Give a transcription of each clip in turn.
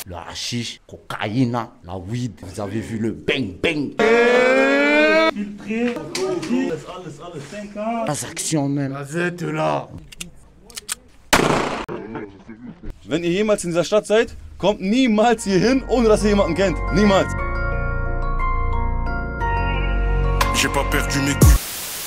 le hashish, cocaïne, la weed. Vous avez vu le bang bang. Filtré, alles, 5 ans. Transaktion, man. Gazette là. Wenn ihr jemals in dieser Stadt seid, kommt niemals hier hin, ohne dass ihr jemanden kennt. Niemals. J'ai pas perdu mes couilles.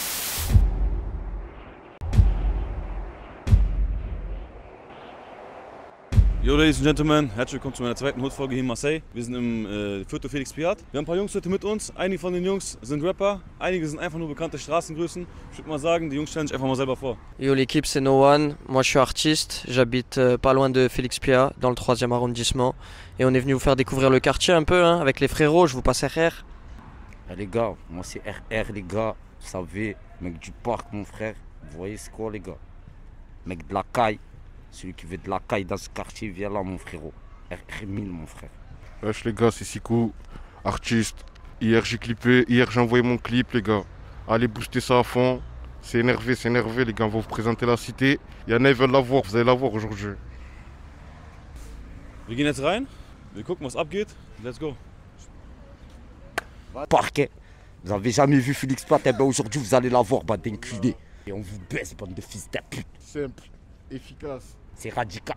Yo, Ladies and Gentlemen, herzlich willkommen zu meiner zweiten Hood-Folge hier in Marseille. Wir sind im Viertel Felix Piat. Wir haben ein paar Jungs heute mit uns. Einige von den Jungs sind Rapper, einige sind einfach nur bekannte Straßengrößen. Ich würde mal sagen, die Jungs stellen sich einfach mal selber vor. Yo l'équipe, c'est No One, moi je suis artiste, j'habite pas loin de Félix Piat, dans le 3e arrondissement. Et on est venu vous faire découvrir le quartier un peu, hein, avec les frérots, je vous passe RR. Les gars, moi c'est RR les gars. Vous savez, mec du parc mon frère. Vous voyez c'est quoi les gars? Mec de la caille. Celui qui veut de la caille dans ce quartier, viens là mon frérot. R1000 mon frère. Wesh les gars, c'est Sikou, artiste. Hier j'ai clippé, hier j'ai envoyé mon clip les gars. Allez booster ça à fond. C'est énervé les gars, on va vous présenter la cité. Il y en a, ils veulent la voir, vous allez la voir aujourd'hui. Wir gehen jetzt rein, wir gucken was abgeht. Let's go. Parquet. Vous avez jamais vu Félix Piat, eh ben aujourd'hui vous allez la voir, bande d'enculés. Et on vous baisse, bande de fils de pute. Simple, efficace. C'est radical.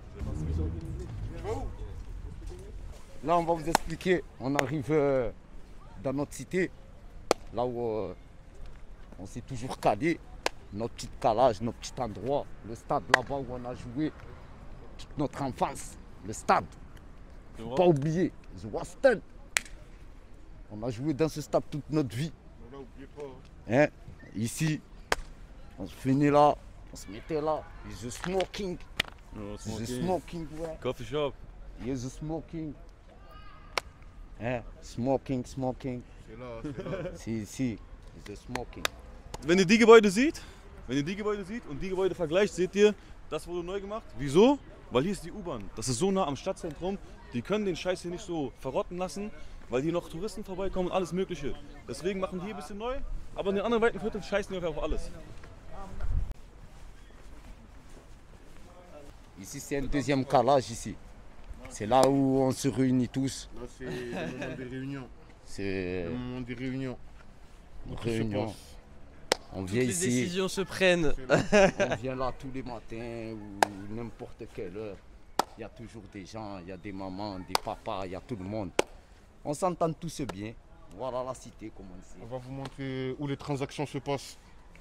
Là, on va vous expliquer. On arrive dans notre cité, là où on s'est toujours calé. Notre petit calage, notre petit endroit. Le stade là-bas où on a joué toute notre enfance. Le stade. Faut pas oublier. The Waston. On a joué dans ce stade toute notre vie. Hein? Ici, on se finit là. On se mettait là. The smoking. The smoking, ouais. Coffee shop. Here's the smoking. Hein? Smoking. C'est là. Si. The smoking. Wenn ihr die Gebäude seht, und die Gebäude vergleicht, seht ihr, das wurde neu gemacht. Wieso? Weil hier ist die U-Bahn. Das ist so nah am Stadtzentrum. Die können den Scheiß hier nicht so verrotten lassen, weil hier noch Touristen vorbeikommen und alles Mögliche. Deswegen machen die hier ein bisschen neu, aber in den anderen weiten Vierteln scheißen die auf alles. Ici, c'est un deuxième calage ici. C'est là où on se réunit tous. Là c'est le moment des réunions. C'est Le moment des réunions. une réunion. On vient Les ici, décisions se prennent. on vient là tous les matins ou n'importe quelle heure. Il y a toujours des gens, il y a des mamans, des papas, il y a tout le monde. On s'entend tous bien. Voilà la cité comment c'est. On va vous montrer où les transactions se passent.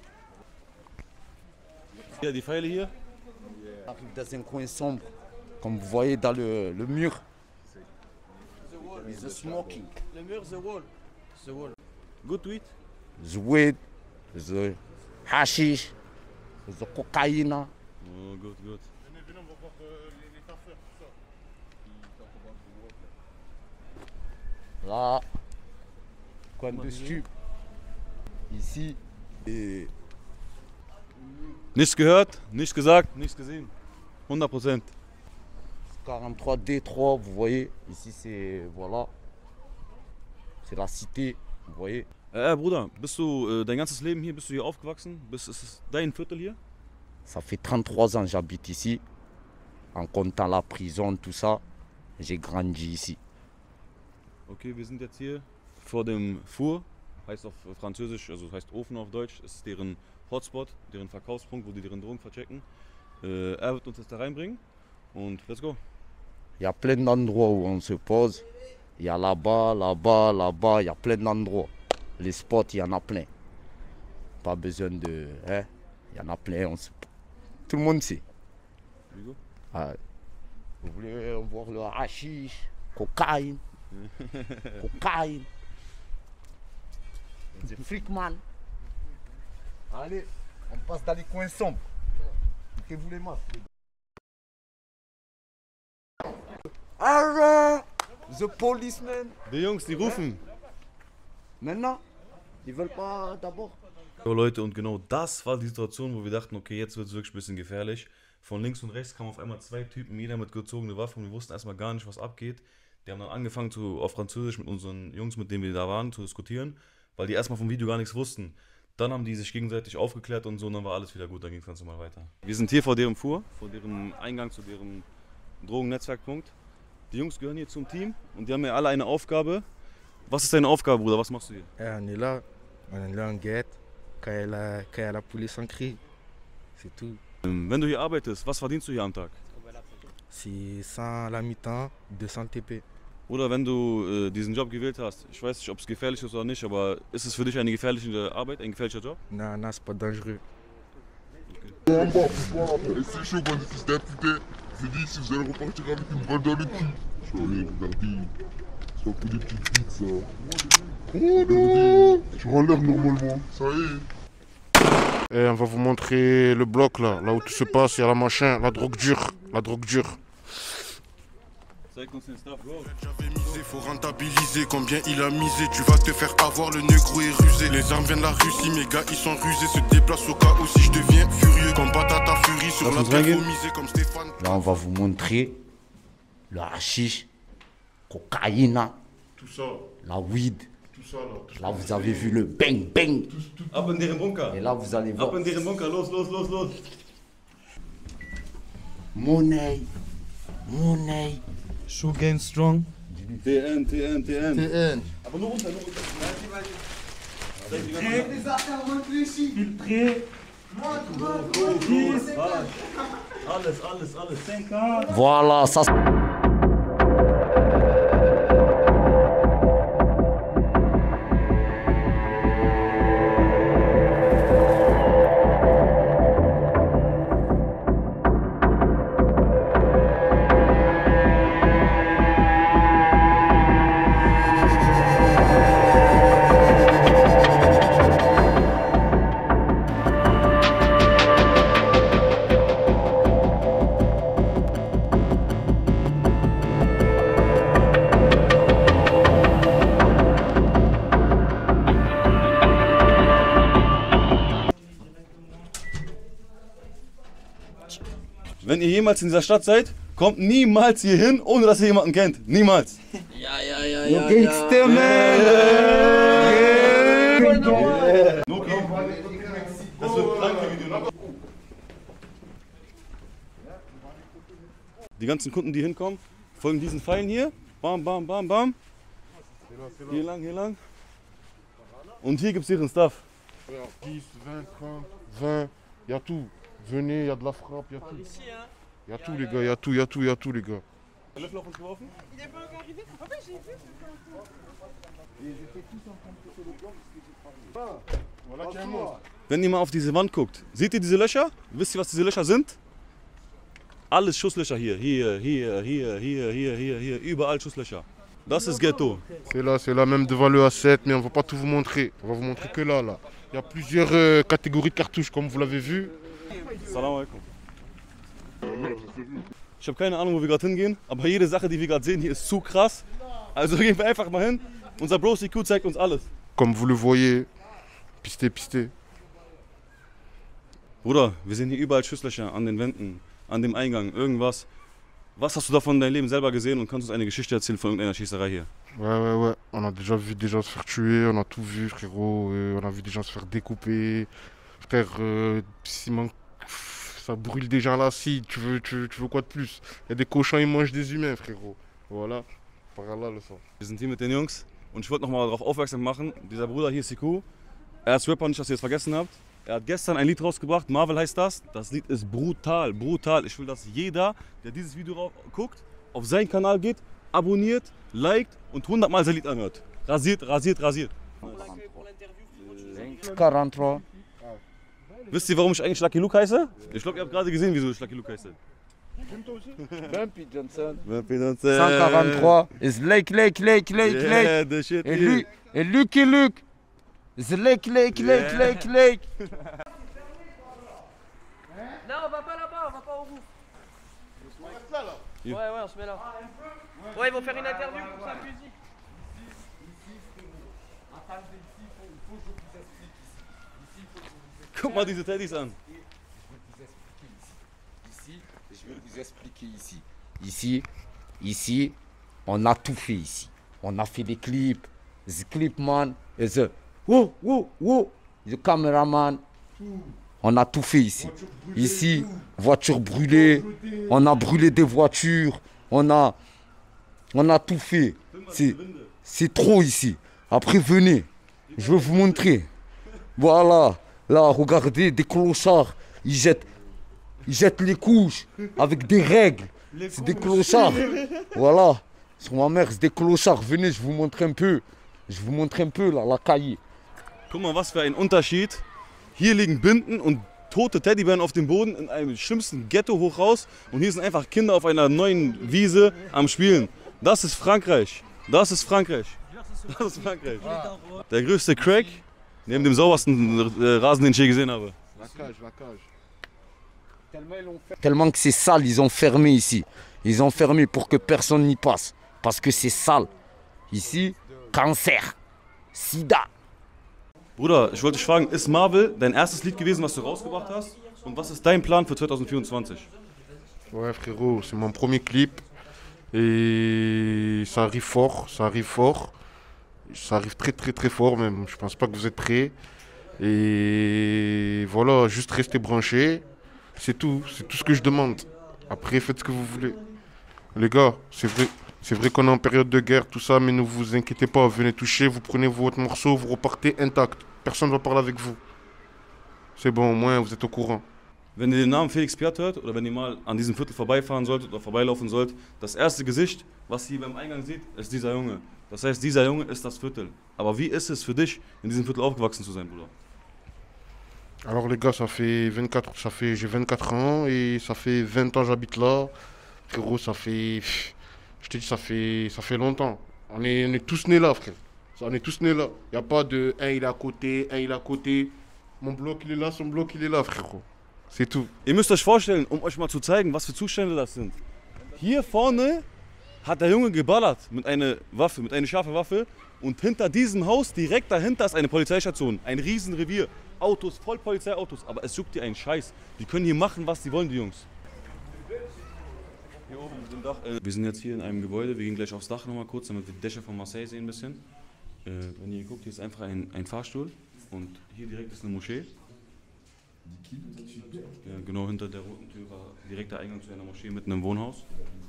Ja, die Pfeile hier. On arrive dans un coin sombre, comme vous voyez dans le mur. The smoking. Le mur, the wall. The wall. Good tweet. The weed, the hashish, the cocaïne. Oh, good. Venez, on va voir les taffeurs, tout ça. Là, coin de stup. Ici, et Nichts gehört, nichts gesagt, nichts gesehen. 100%. 43 D3, vous voyez. Ici, c'est, voilà. C'est la cité, vous voyez. Bruder, bist du dein ganzes Leben hier, bist du hier aufgewachsen? Ist es dein Viertel hier? Ça fait 33 ans que j'habite ici. En comptant la prison, tout ça, j'ai grandi ici. Okay, wir sind jetzt hier vor dem Four, heißt auf Französisch, also heißt Ofen auf Deutsch, ist deren Hotspot, deren Verkaufspunkt, wo die deren Drogen verchecken. Er wird uns jetzt da reinbringen und let's go. Il y a plein d'endroits où on se pose. Il y a là-bas, il y a plein d'endroits. Les spots, il y en a plein. Pas besoin de... Hein? Il y en a plein. Tout le monde sait. We go. Ah, vous voulez voir le hashish, cocaïne. Cocaïne. The freakman. Allez, on passe dans les coins sombres. Mettez-vous les masques. Arrête! The policeman. Die Jungs, die rufen. Maintenant, ils veulent pas d'abord. So Leute, und genau das war die Situation, wo wir dachten, okay, jetzt wird es wirklich ein bisschen gefährlich. Von links und rechts kamen auf einmal zwei Typen, jeder mit gezogener Waffe und wir wussten erstmal gar nicht, was abgeht. Die haben dann angefangen auf Französisch mit unseren Jungs, mit denen wir da waren, zu diskutieren, weil die erstmal vom Video gar nichts wussten. Dann haben die sich gegenseitig aufgeklärt und so, und dann war alles wieder gut, dann ging es ganz normal weiter. Wir sind hier vor deren Fuhr, vor deren Eingang zu deren Drogennetzwerkpunkt. Die Jungs gehören hier zum Team und die haben ja alle eine Aufgabe. Was ist deine Aufgabe, Bruder? Was machst du hier? On est là, on guette. Quand il y a la police, on crie. C'est tout. Wenn du hier arbeitest, was verdienst du hier am Tag? C'est 100 la mi-temps, 200 TP. Oder wenn du diesen Job gewählt hast, ich weiß nicht, ob es gefährlich ist oder nicht, aber ist es für dich eine gefährliche Arbeit, ein gefährlicher Job? Non, non, c'est pas dangereux. Et c'est chaud, bande de fils d'imputés. Je dis, si vous allez repartir avec une balle dans le cul. Allez, regardez. C'est pas pour des petites bites, ça. Oh non! Tu rends l'air normalement, ça y est. Et on va vous montrer le bloc là où tout se passe, il y a la machin, la drogue dure. Zeig uns den Stuff, go. J'avais misé, faut rentabiliser combien il a misé. Tu vas te faire avoir, le négro est rusé. Les armes viennent de la Russie, mes gars ils sont rusés. Se déplacent au cas où si je deviens furieux. Combat à ta furie sur la terre misé comme Stéphane. Là, on va vous montrer le hashish, cocaïne, Tout ça, la weed. tout ça là. Là, vous avez vu le bang bang. Ab in deren Bunker. Et là, vous allez voir. Ab in deren Bunker, los. Monnaie. Shoe game strong. TN. Aber nur runter. Filtré. Alles. 50. Voilà, ça. Wenn ihr jemals in dieser Stadt seid, kommt niemals hier hin, ohne dass ihr jemanden kennt. Niemals. Ja. Gangster, man. Das wird kranke Video. Die ganzen Kunden, die hinkommen, folgen diesen Pfeilen hier. Bam. Hier lang. Und hier gibt es ihren Stuff. 10, 20, 30, 20, il y a tout. Venez, il y a de la frappe, il y a tout. Il y a tout les gars, il y a tout les gars. Der Löffel auf uns geworfen? Il est pas encore arrivé. En fait, j'ai vu. Wenn ihr mal auf diese Wand guckt, seht ihr diese Löcher? Wisst ihr, was diese Löcher sind? Alles Schusslöcher hier. Hier. Überall Schusslöcher. Das ist Ghetto. C'est là même devant le A7, mais on va pas tout vous montrer. On va vous montrer que là. Il y a plusieurs catégories de cartouches, comme vous l'avez vu. Salam alaikum. Ich habe keine Ahnung, wo wir gerade hingehen, aber jede Sache, die wir gerade sehen, hier ist zu krass. Also gehen wir einfach mal hin. Unser Bro CQ zeigt uns alles. Comme vous le voyez, pisté. Bruder, wir sehen hier überall Schusslöcher an den Wänden, an dem Eingang, irgendwas. Was hast du davon in deinem Leben selber gesehen und kannst uns eine Geschichte erzählen von irgendeiner Schießerei hier? Ouais. On a déjà vu des gens se faire tuer, on a tout vu, frérot. On a vu des gens se faire découper. Frère, ça brûle des gens là, si. Tu veux quoi de plus? Il y a des cochons, ils mangent des humains, frérot. Voilà. Par là, le sang. Wir sind hier mit den Jungs und ich wollte nochmal darauf aufmerksam machen, dieser Bruder hier, CQ, er ist Rapper, nicht, dass ihr es vergessen habt. Er hat gestern ein Lied rausgebracht, Marvel heißt das. Das Lied ist brutal. Ich will, dass jeder, der dieses Video guckt, auf seinen Kanal geht, abonniert, liked und 100-mal sein Lied anhört. Rasiert. 43. Wisst ihr, warum ich eigentlich Lucky Luke heiße? Ich glaube, ihr habt gerade gesehen, wieso ich Lucky Luke heiße. Bumpy Johnson. 143. 143. Is Lake. Yeah, the shit. Et Lucky Luke. Is Lake. Non, on va pas là-bas, on va pas au bout. Ouais, on se met là. Ouais, ils vont faire une interview pour sa musique. Guck mal diese Teddys an. Je vais vous expliquer ici. Ici, on a tout fait ici. On a fait des clips. The clipman et the cameraman. On a tout fait ici. Ici, voiture brûlée. On a brûlé des voitures. On a On a tout fait. C'est trop ici. Après, venez. Je vais vous montrer. Voilà. Là, regardez, des clochards. Ils jettent les couches avec des règles. C'est des clochards. Voilà. Sur ma mère, c'est des clochards. Venez, je vous montre un peu. Je vous montre un peu là, la cahier. Guck mal, was für ein Unterschied. Hier liegen Binden und tote Teddybären auf dem Boden in einem schlimmsten Ghetto hoch raus. Und hier sind einfach Kinder auf einer neuen Wiese am Spielen. Das ist Frankreich. Das ist Frankreich. Das ist Frankreich. Der größte Crack neben dem saubersten Rasen, den ich je gesehen habe. La cage. Tellement que c'est sale, ils ont fermé ici. Ils ont fermé pour que personne n'y passe. Parce que c'est sale. Ici, cancer, sida. Bruder, ich wollte dich fragen, ist Marvel dein erstes Lied gewesen, was du rausgebracht hast? Und was ist dein Plan für 2024? Ouais, frérot, c'est mon premier clip. Et ça arrive fort, ça arrive fort. Ça arrive très très très fort même. Je pense pas que vous êtes prêts. Et voilà, juste restez branchés. C'est tout ce que je demande. Après, faites ce que vous voulez. Les gars, c'est vrai qu'on est en période de guerre, tout ça, mais ne vous inquiétez pas. Venez toucher, vous prenez votre morceau, vous repartez intact. Personne ne va parler avec vous. C'est bon, au moins vous êtes au courant. Wenn ihr den Namen Felix Piat hört oder wenn ihr mal an diesem Viertel vorbeifahren solltet oder vorbeilaufen sollt, das erste Gesicht, was ihr beim Eingang seht, ist dieser Junge. Das heißt, dieser Junge ist das Viertel. Aber wie ist es für dich, in diesem Viertel aufgewachsen zu sein, Bruder? Alors les gars, j'ai 24 ans et ça fait 20 ans que j'habite là. Frérot, je te dis, ça fait longtemps. On est tous nés là, frère. On est tous nés là. Il n'y a pas de un il est à côté, un il est à côté. Mon bloc il est là, son bloc il est là, frérot. C'est tout. Ihr müsst euch vorstellen, um euch mal zu zeigen, was für Zustände das sind. Hier vorne hat der Junge geballert mit einer Waffe, mit einer scharfen Waffe. Und hinter diesem Haus, direkt dahinter, ist eine Polizeistation. Ein Riesenrevier. Autos, voll Polizeiautos. Aber es juckt dir einen Scheiß. Die können hier machen, was sie wollen, die Jungs. Hier oben im Dach. Wir sind jetzt hier in einem Gebäude. Wir gehen gleich aufs Dach nochmal kurz, damit wir die Dächer von Marseille sehen ein bisschen. Wenn ihr guckt, hier ist einfach ein Fahrstuhl. Und hier direkt ist eine Moschee. Ja, genau hinter der roten Tür war direkt der Eingang zu einer Moschee mitten im Wohnhaus.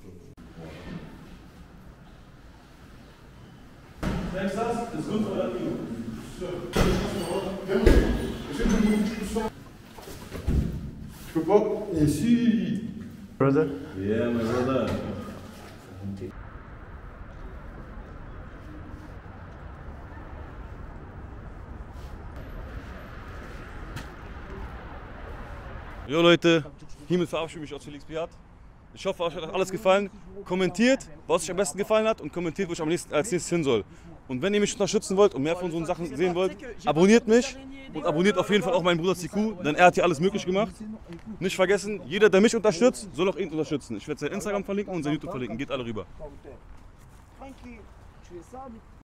Je peux pas. Et si. Brother? Yeah, my brother. Jo Leute, hiermit verabschiede ich mich aus Felix Piat. Ich hoffe, euch hat alles gefallen. Kommentiert, was euch am besten gefallen hat und kommentiert, wo ich als nächstes hin soll. Und wenn ihr mich unterstützen wollt und mehr von so Sachen sehen wollt, abonniert mich und abonniert auf jeden Fall auch meinen Bruder Siku, denn er hat hier alles möglich gemacht. Nicht vergessen, jeder, der mich unterstützt, soll auch ihn unterstützen. Ich werde sein Instagram verlinken und sein YouTube verlinken. Geht alle rüber.